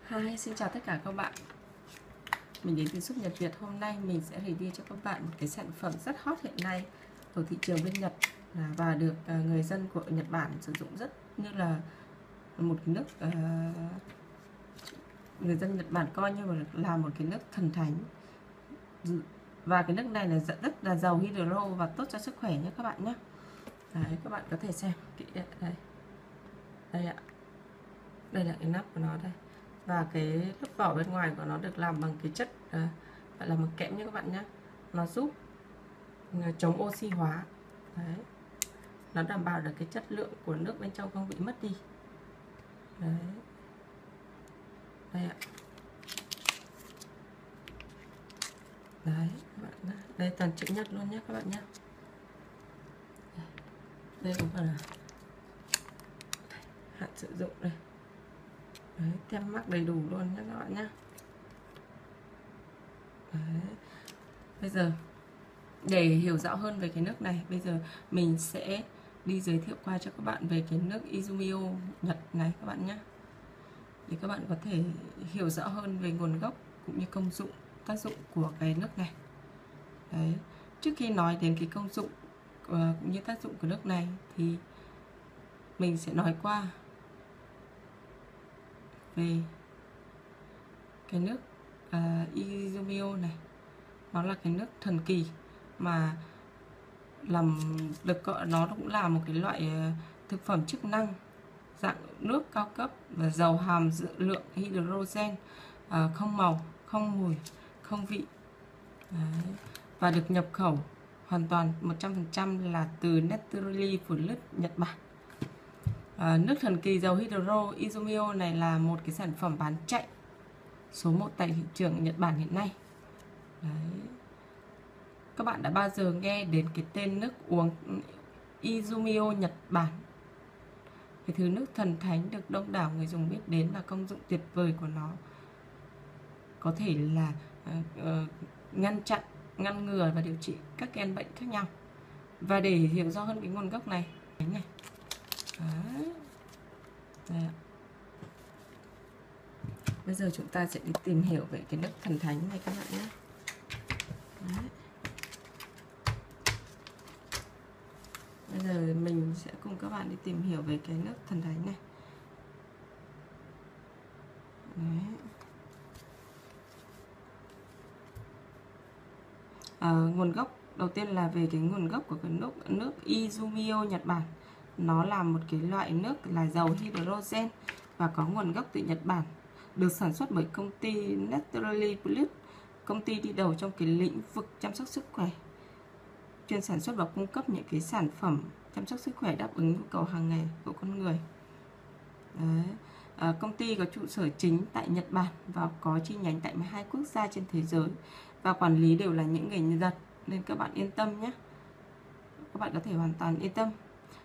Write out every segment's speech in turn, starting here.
Hi, xin chào tất cả các bạn. Mình đến từ shop Nhật Việt. Hôm nay mình sẽ review cho các bạn một cái sản phẩm rất hot hiện nay ở thị trường bên Nhật và được người dân của Nhật Bản sử dụng rất như là một cái nước người dân Nhật Bản coi như là một cái nước thần thánh. Và cái nước này là rất là giàu hydro và tốt cho sức khỏe nhé các bạn nhé. Đấy, các bạn có thể xem kỹ đây. Đây ạ. Đây là cái nắp của nó đây. Và cái lớp vỏ bên ngoài của nó được làm bằng cái chất gọi là bằng kẽm nha các bạn nhé. Nó giúp chống oxy hóa. Đấy. Nó đảm bảo được cái chất lượng của nước bên trong không bị mất đi. Đấy. Đây ạ. Đấy, các bạn. Đây toàn chữ Nhật luôn nhé các bạn nhé. Đây cũng phải là hạn sử dụng đây. Đấy, tem mác đầy đủ luôn nhé các bạn nhé. Đấy. Bây giờ để hiểu rõ hơn về cái nước này, bây giờ mình sẽ đi giới thiệu qua cho các bạn về cái nước Izumio Nhật này các bạn nhé, để các bạn có thể hiểu rõ hơn về nguồn gốc cũng như công dụng, tác dụng của cái nước này. Đấy. Trước khi nói đến cái công dụng cũng như tác dụng của nước này thì mình sẽ nói qua về cái nước Izumio này. Nó là cái nước thần kỳ mà nó cũng là một cái loại thực phẩm chức năng dạng nước cao cấp và giàu hàm lượng hydrogen, không màu, không mùi, không vị. Đấy. Và được nhập khẩu hoàn toàn 100% là từ Nestlé Food Nhật Bản. Nước thần kỳ giàu hydro Izumio này là một cái sản phẩm bán chạy số 1 tại thị trường Nhật Bản hiện nay. Đấy. Các bạn đã bao giờ nghe đến cái tên nước uống Izumio Nhật Bản? Cái thứ nước thần thánh được đông đảo người dùng biết đến và công dụng tuyệt vời của nó có thể là ngăn chặn, ngăn ngừa và điều trị các căn bệnh khác nhau. Và để hiểu rõ hơn cái nguồn gốc này, Đấy. Đây. Bây giờ chúng ta sẽ đi tìm hiểu về cái nước thần thánh này các bạn nhé. Đấy. Bây giờ mình sẽ cùng các bạn đi tìm hiểu về cái nước thần thánh này. Đấy. Nguồn gốc đầu tiên là về cái nguồn gốc của cái nước Izumio Nhật Bản. Nó là một cái loại nước là giàu hydrogen và có nguồn gốc từ Nhật Bản, được sản xuất bởi công ty Nestlé Plus, công ty đi đầu trong cái lĩnh vực chăm sóc sức khỏe, chuyên sản xuất và cung cấp những cái sản phẩm chăm sóc sức khỏe đáp ứng nhu cầu hàng ngày của con người. Đấy. Công ty có trụ sở chính tại Nhật Bản và có chi nhánh tại 12 quốc gia trên thế giới, và quản lý đều là những người Nhật, nên các bạn yên tâm nhé. Các bạn có thể hoàn toàn yên tâm.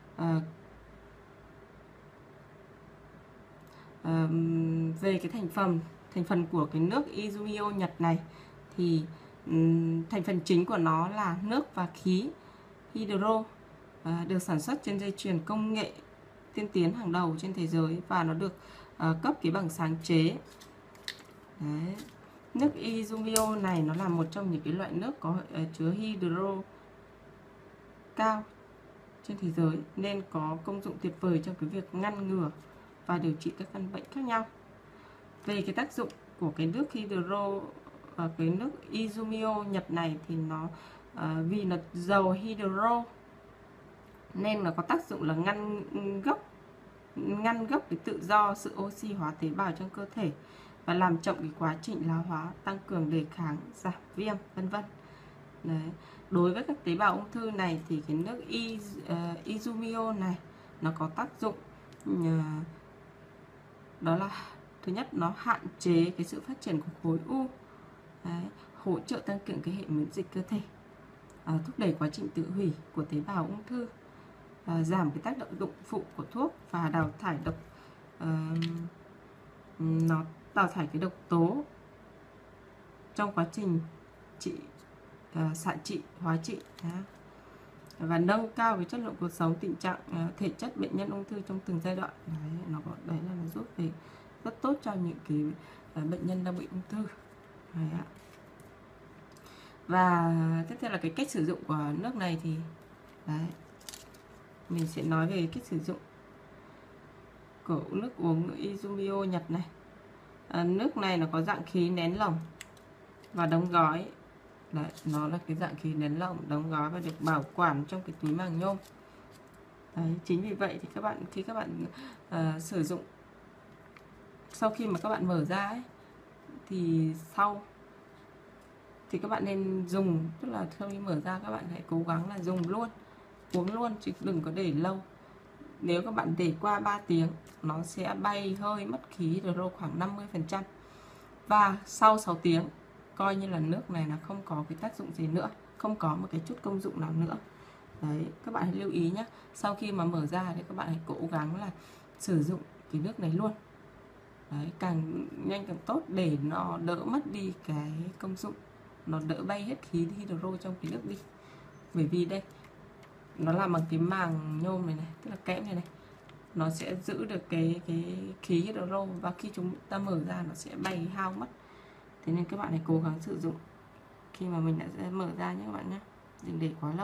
Về cái thành phần của cái nước Izumio Nhật này thì thành phần chính của nó là nước và khí hydro, được sản xuất trên dây chuyền công nghệ tiên tiến hàng đầu trên thế giới và nó được cấp cái bằng sáng chế. Đấy. Nước Izumio này nó là một trong những cái loại nước có chứa hydro cao trên thế giới, nên có công dụng tuyệt vời trong cái việc ngăn ngừa và điều trị các căn bệnh khác nhau. Về cái tác dụng của cái nước hydro, cái nước Izumio Nhật này thì nó vì nó giàu hydro nên nó có tác dụng là ngăn gốc cái tự do sự oxy hóa tế bào trong cơ thể và làm chậm cái quá trình lão hóa, tăng cường đề kháng, giảm viêm, vân vân. Đấy. Đối với các tế bào ung thư này thì cái nước Izumio này nó có tác dụng đó là thứ nhất, nó hạn chế cái sự phát triển của khối u. Đấy. Hỗ trợ tăng cường cái hệ miễn dịch cơ thể, thúc đẩy quá trình tự hủy của tế bào ung thư, giảm cái tác động phụ của thuốc và đào thải độc, nó đào thải cái độc tố trong quá trình xạ trị, hóa trị, và nâng cao cái chất lượng cuộc sống, tình trạng thể chất bệnh nhân ung thư trong từng giai đoạn. Đấy, nó giúp về rất tốt cho những cái bệnh nhân đang bị ung thư. Đấy ạ. Và tiếp theo là cái cách sử dụng của nước này thì đấy, mình sẽ nói về cách sử dụng của nước uống Izumio Nhật này. Nước này nó có dạng khí nén lỏng và đóng gói. Đấy, nó là cái dạng khí nén lỏng đóng gói và được bảo quản trong cái túi màng nhôm. Đấy, chính vì vậy thì khi các bạn sử dụng, sau khi mà các bạn mở ra ấy, thì các bạn nên dùng, tức là sau khi mở ra các bạn hãy cố gắng là dùng luôn, uống luôn chứ đừng có để lâu. Nếu các bạn để qua 3 tiếng nó sẽ bay hơi, mất khí hydro khoảng 50%. Và sau 6 tiếng coi như là nước này là không có cái tác dụng gì nữa, không có một cái chút công dụng nào nữa. Đấy, các bạn hãy lưu ý nhé. Sau khi mà mở ra thì các bạn hãy cố gắng là sử dụng cái nước này luôn. Đấy, càng nhanh càng tốt để nó đỡ mất đi cái công dụng, nó đỡ bay hết khí hydro trong cái nước đi. Bởi vì đây nó làm bằng cái màng nhôm này này, tức là kẽm này này, nó sẽ giữ được cái khí hydro, và khi chúng ta mở ra nó sẽ bay hao mất. Thế nên các bạn hãy cố gắng sử dụng khi mà mình đã mở ra nhé các bạn nhé, đừng để quá lâu.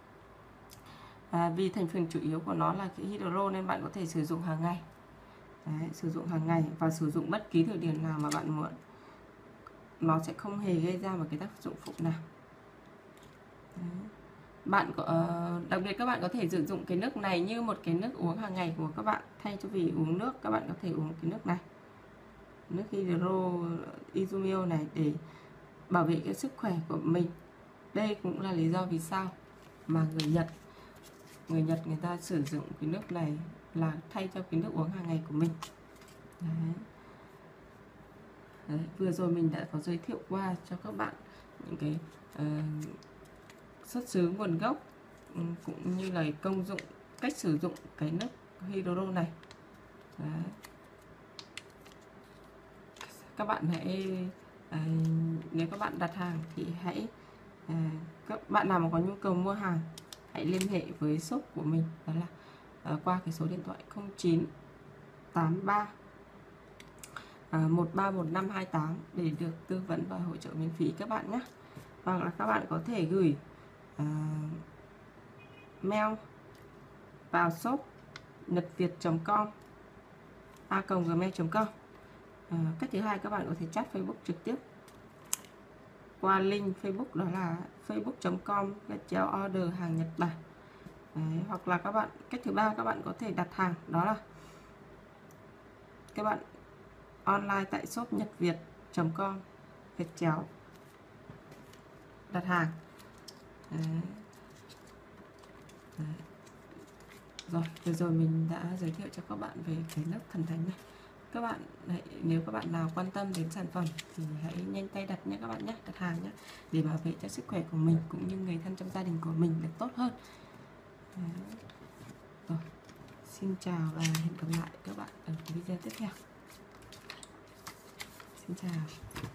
Vì thành phần chủ yếu của nó là cái hydro nên bạn có thể sử dụng hàng ngày. Đấy, sử dụng hàng ngày và sử dụng bất kỳ thời điểm nào mà bạn muốn, nó sẽ không hề gây ra một cái tác dụng phụ nào. Đấy. Bạn có, đặc biệt các bạn có thể sử dụng cái nước này như một cái nước uống hàng ngày của các bạn. Thay cho vì uống nước, các bạn có thể uống cái nước này, nước hydro Izumio này, để bảo vệ cái sức khỏe của mình. Đây cũng là lý do vì sao mà người Nhật người ta sử dụng cái nước này là thay cho cái nước uống hàng ngày của mình. Đấy. Đấy, vừa rồi mình đã có giới thiệu qua cho các bạn những cái xuất xứ, nguồn gốc, cũng như là công dụng, cách sử dụng cái nước hydro này. Đấy. Các bạn hãy nếu các bạn đặt hàng thì hãy các bạn nào mà có nhu cầu mua hàng hãy liên hệ với shop của mình, đó là qua cái số điện thoại 0983 131528 để được tư vấn và hỗ trợ miễn phí các bạn nhé. Hoặc là các bạn có thể gửi mail vào shop nhậtviet.com a@gmail.com. Cách thứ hai, các bạn có thể chat Facebook trực tiếp qua link Facebook, đó là facebook.com/order hàng Nhật Bản. Đấy, hoặc là cách thứ ba, các bạn có thể đặt hàng, đó là các bạn online tại shop nhậtviet.com đặt hàng. Đấy. Đấy. Rồi, vừa rồi mình đã giới thiệu cho các bạn về cái nước thần thánh này. Các bạn nếu các bạn nào quan tâm đến sản phẩm thì hãy nhanh tay đặt nhé các bạn nhé, đặt hàng nhé, để bảo vệ cho sức khỏe của mình cũng như người thân trong gia đình của mình được tốt hơn. Đấy. Rồi, xin chào và hẹn gặp lại các bạn ở video tiếp theo. Xin chào.